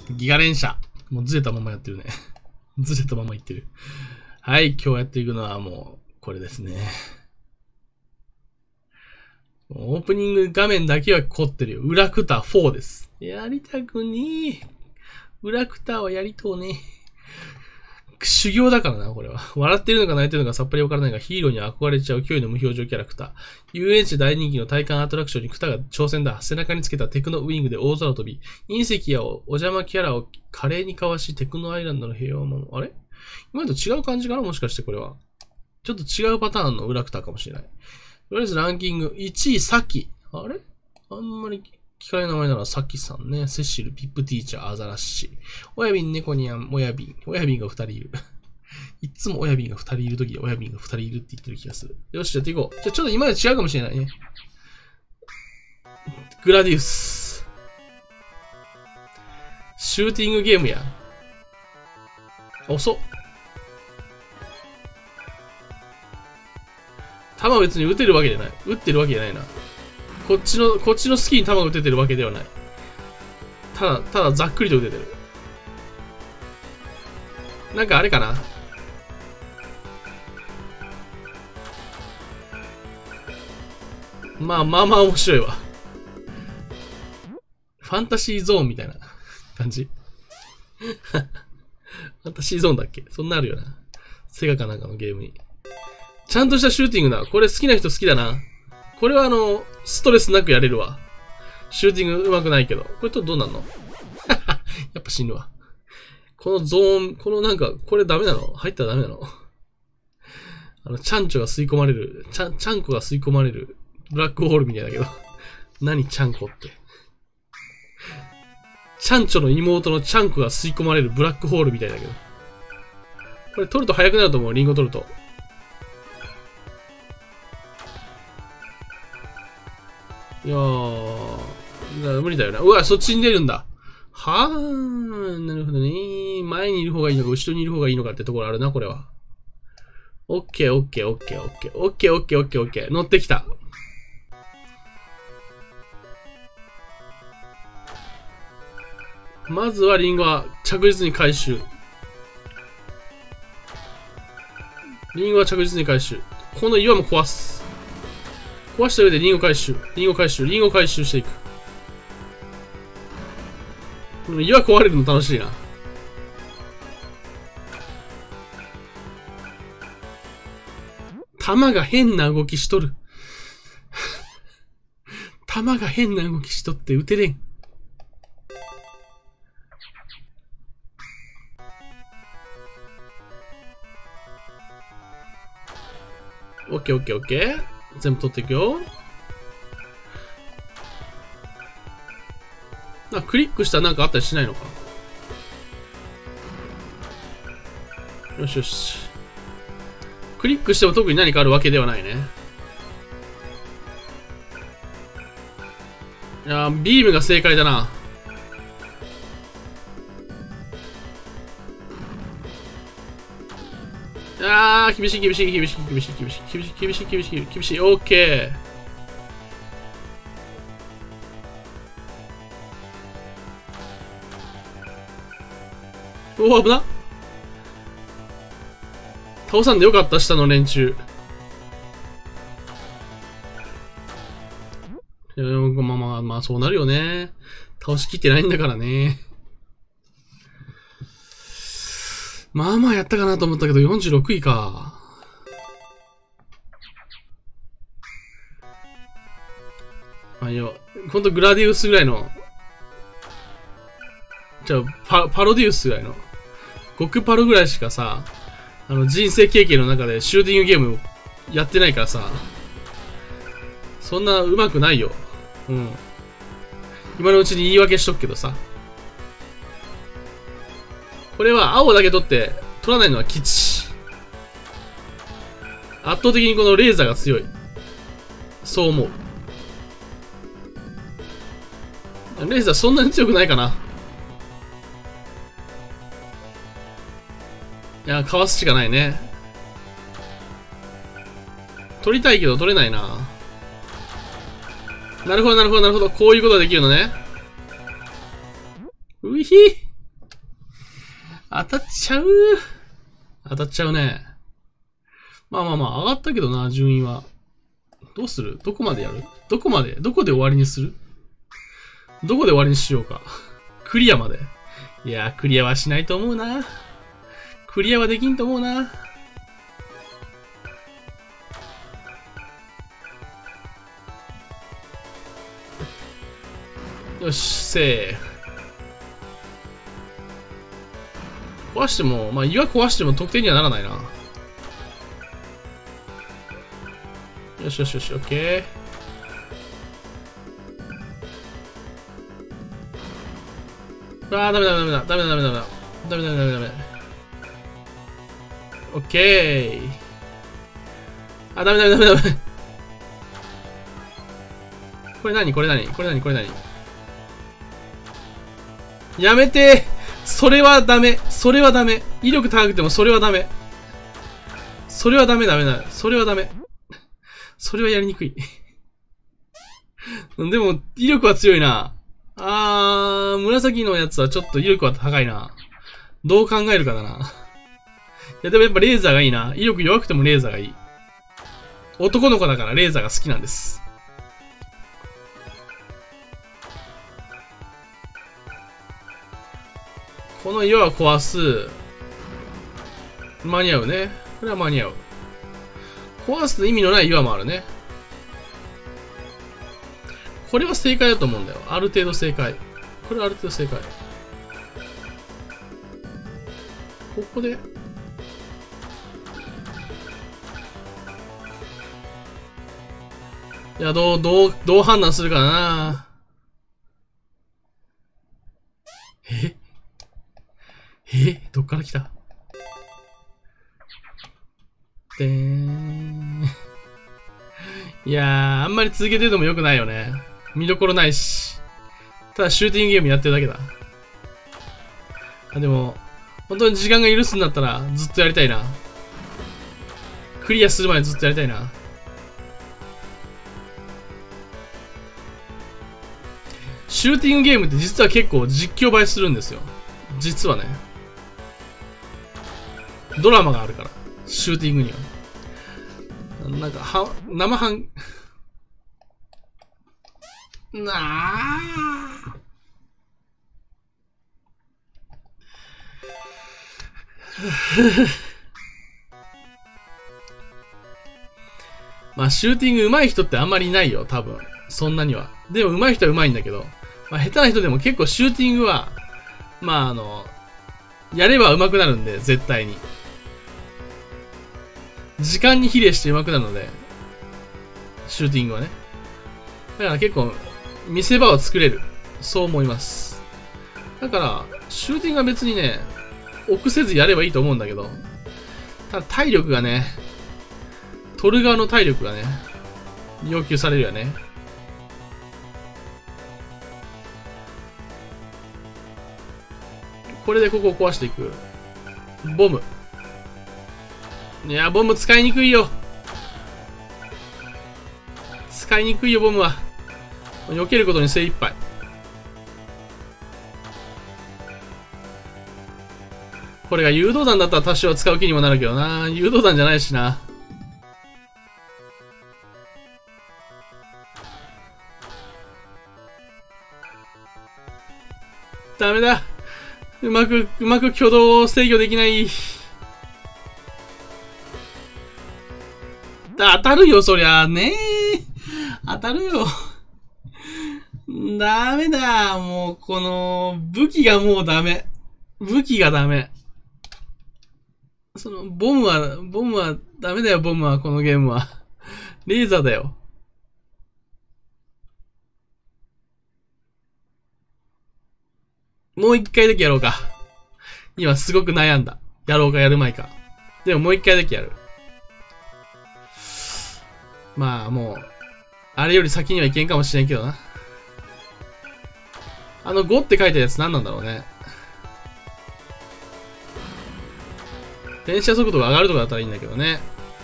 ギガ連射。もうずれたままやってるね。ずれたままいってる。はい、今日やっていくのはもう、これですね。オープニング画面だけは凝ってるよ。ウラクター4です。やりたくねえ。ウラクターはやりとうね。修行だからな、これは。笑ってるのか泣いてるのかさっぱりわからないが、ヒーローに憧れちゃう驚異の無表情キャラクター。遊園地大人気の体感アトラクションにクタが挑戦だ。背中につけたテクノウィングで大空を飛び、隕石やお邪魔キャラを華麗にかわし、テクノアイランドの平和を守る。あれ今までと違う感じかなもしかしてこれは。ちょっと違うパターンのウラクターかもしれない。とりあえずランキング。1位、サキ。あれあんまり聞かれる名前ならサキさんね。セシル、ピップティーチャー、アザラッシ。親瓶、ネコニャン、親瓶。親瓶が2人いる。いつも親瓶が2人いるとき、親瓶が2人いるって言ってる気がする。よし、やっていこう。じゃあちょっと今まで違うかもしれないね。グラディウス。シューティングゲームや。遅っ。弾別に撃てるわけじゃない。撃ってるわけじゃないな。こっちの好きに弾撃ててるわけではない。ただざっくりと撃ててる。なんかあれかな。まあ面白いわ。ファンタシーゾーンみたいな感じ。ファンタシーゾーンだっけ？そんなあるよな。セガかなんかのゲームに。ちゃんとしたシューティングだ。これ好きな人好きだな。これはストレスなくやれるわ。シューティング上手くないけど。これとどうなんの？やっぱ死ぬわ。このゾーン、これダメなの？入ったらダメなの？チャンチョが吸い込まれる、チャンコが吸い込まれる、ブラックホールみたいだけど。何チャンコって。チャンチョの妹のチャンコが吸い込まれるブラックホールみたいだけど。これ取ると早くなると思う、リンゴ取ると。いやー、無理だよな。うわ、そっちに出るんだ。はー、なるほどね。前にいる方がいいのか、後ろにいる方がいいのかってところあるな、これは。オッケー、オッケー、オッケー、オッケー、オッケー、オッケー、オッケー、オッケー。乗ってきた。まずはリンゴは着実に回収。リンゴは着実に回収。この岩も壊す。壊した上でリンゴ回収。リンゴ回収。リンゴ回収していく。岩壊れるの楽しいな。弾が変な動きしとる。弾が変な動きしとって撃てれん。オッケーオッケーオッケー。全部取っていくよ。クリックしたらなんかあったりしないのか。よしよし。クリックしても特に何かあるわけではないね。いやー、ビームが正解だな。あー、厳しい厳しい厳しい厳しい厳しい厳しい厳しい厳しい厳しい。オッケー。おお、危な。倒さんでよかった、下の連中。まあ、そうなるよね。倒しきってないんだからね。まあやったかなと思ったけど、46位か。まあいいよ。ほんとグラディウスぐらいの。じゃあ、パロディウスぐらいの。極パロぐらいしかさ、人生経験の中でシューティングゲームやってないからさ、そんな上手くないよ。うん。今のうちに言い訳しとくけどさ。これは青だけ取って取らないのは吉。圧倒的にこのレーザーが強い。そう思う。レーザーそんなに強くないかな。いや、かわすしかないね。取りたいけど取れないな。なるほど、なるほど、なるほど。こういうことができるのね。うひ当たっちゃう。当たっちゃうね。まあまあまあ、上がったけどな、順位は。どうする？どこまでやる？どこで終わりにする？どこで終わりにしようか。クリアまで。いやー、クリアはしないと思うな。クリアはできんと思うな。よし、セーフ。壊しても、まあ岩壊しても得点にはならないな。よしよしよし、オッケー。あー、ダメだ。オッケー。あ、ダメ。これ何やめてー。それはダメ。威力高くてもそれはダメ。それはダメ。それはやりにくい。でも、威力は強いな。紫のやつはちょっと威力は高いな。どう考えるかだな。いや、でもやっぱレーザーがいいな。威力弱くてもレーザーがいい。男の子だからレーザーが好きなんです。この岩は壊す。間に合うね。これは間に合う。壊す意味のない岩もあるね。これは正解だと思うんだよ。ある程度正解。これはある程度正解。ここで。いや、どう判断するかな。どっから来た？でーん。いやー、あんまり続けてても良くないよね。見どころないし。ただシューティングゲームやってるだけだ。でも、本当に時間が許すんだったらずっとやりたいな。クリアするまでずっとやりたいな。シューティングゲームって実は結構実況映えするんですよ。実はね。ドラマがあるから。シューティングには。なんか、生半、なあ。まあ、シューティング上手い人ってあんまりいないよ、多分。そんなには。でも上手い人は上手いんだけど、まあ、下手な人でも結構シューティングは、まあやれば上手くなるんで、絶対に。時間に比例して上手くなるので、シューティングはね。だから結構、見せ場を作れる。そう思います。だから、シューティングは別にね、臆せずやればいいと思うんだけど、ただ体力がね、取る側の体力がね、要求されるよね。これでここを壊していく。ボム。いや、ボム使いにくいよ。使いにくいよ、ボムは。避けることに精一杯。これが誘導弾だったら多少は使う気にもなるけどな。誘導弾じゃないしな。ダメだ。うまく挙動を制御できない。当たるよ、そりゃ。ねえ。当たるよ。ダメだ。もう、この、武器がもうダメ。武器がダメ。ボムは、ダメだよ、ボムは、このゲームは。レーザーだよ。もう一回だけやろうか。今すごく悩んだ。やろうかやるまいか。でももう一回だけやる。まあもう、あれより先にはいけんかもしれんけどな。5って書いたやつ何なんだろうね。転写速度が上がるとかだったらいいんだけどね。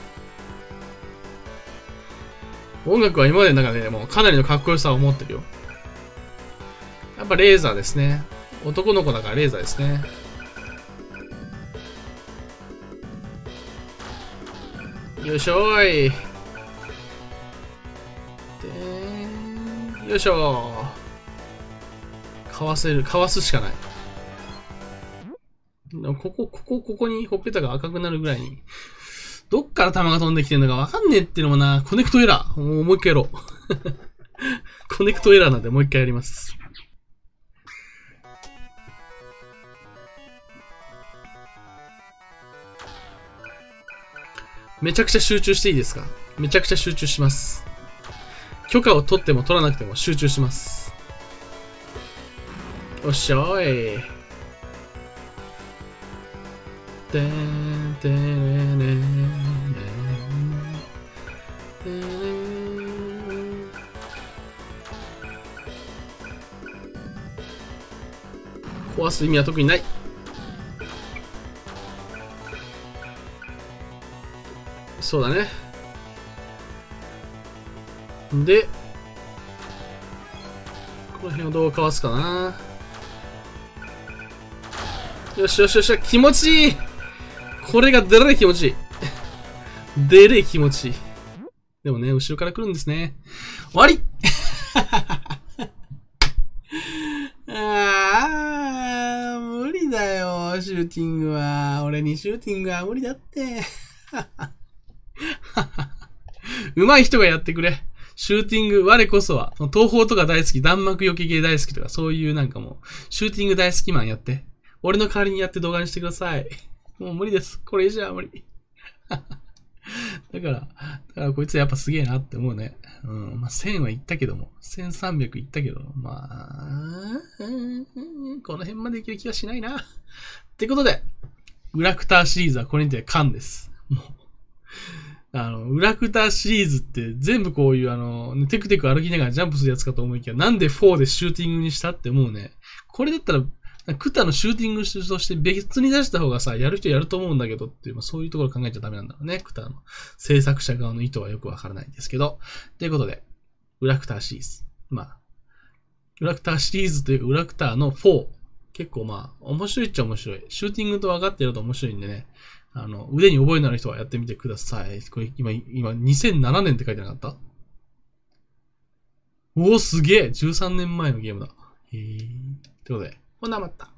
音楽は今までの中でもうかなりのかっこよさを持ってるよ。やっぱレーザーですね。男の子だからレーザーですね。 よいしょーい。でよいしょー。かわすしかない。ここにほっぺたが赤くなるぐらいに。どっから弾が飛んできてんのかわかんねえっていうのもな、コネクトエラー。もう一回やろう。コネクトエラーなんでもう一回やります。めちゃくちゃ集中していいですか？めちゃくちゃ集中します。許可を取っても取らなくても集中します。おっしょい。てんてんねん。壊す意味は特にない。そうだね。で、この辺をどうかわすかな。よしよしよし、気持ちいい。これがデレー気持ちいい。デレー気持ちいい。でもね、後ろから来るんですね。終わりあー、無理だよ、シューティングは。俺にシューティングは無理だって。上手い人がやってくれ。シューティング、我こそは。東方とか大好き、弾幕避け系大好きとか、そういうなんかもう、シューティング大好きマンやって。俺の代わりにやって動画にしてください。もう無理です。これ以上は無理。だからこいつやっぱすげえなって思うね。うん。まあ、1000は言ったけども。1300言ったけど、まあ、この辺までいける気はしないな。ってことで、ウラクターシリーズはこれにて完です。もう、ウラクターシリーズって全部こういうテクテク歩きながらジャンプするやつかと思いきや、なんで4でシューティングにしたって思うね。これだったら、クタのシューティングとして別に出した方がさ、やる人やると思うんだけどっていう、まあ、そういうところ考えちゃダメなんだろうね。クタの制作者側の意図はよくわからないんですけど。ということで、ウラクターシリーズ。まあ、ウラクターシリーズというか、ウラクターの4。結構まあ、面白いっちゃ面白い。シューティングと分かってやると面白いんでね。腕に覚えのある人はやってみてください。これ今2007年って書いてなかった？おー、すげえ !13 年前のゲームだ。ということで、ほなまた。